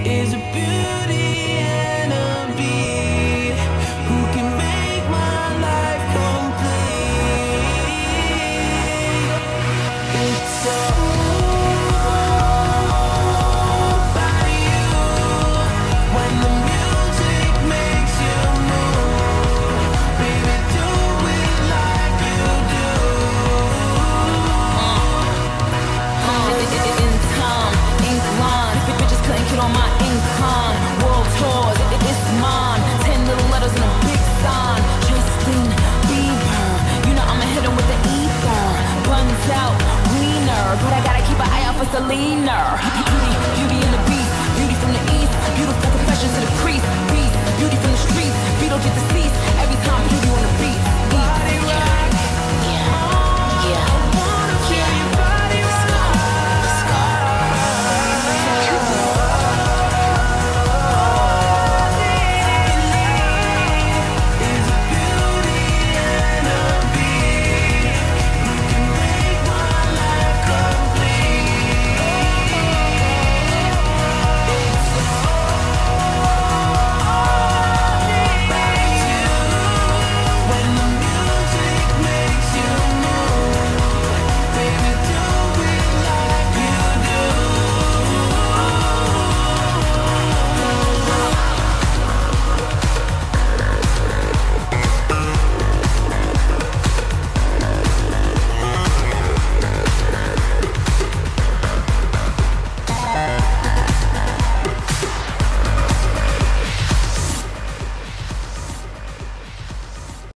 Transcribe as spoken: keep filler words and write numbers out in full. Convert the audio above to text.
is a beauty and a beat who can make my life complete. It's all about you. When the music makes you move, baby, do it like you do. In time, ink line, bitches couldn't get on my income. World tours, it- it's mine. Ten little letters and a big sign. Justin Bieber, you know I'ma hit him with the ether. Buns out, wiener, but I gotta keep an eye out for Selena. Beauty, beauty in the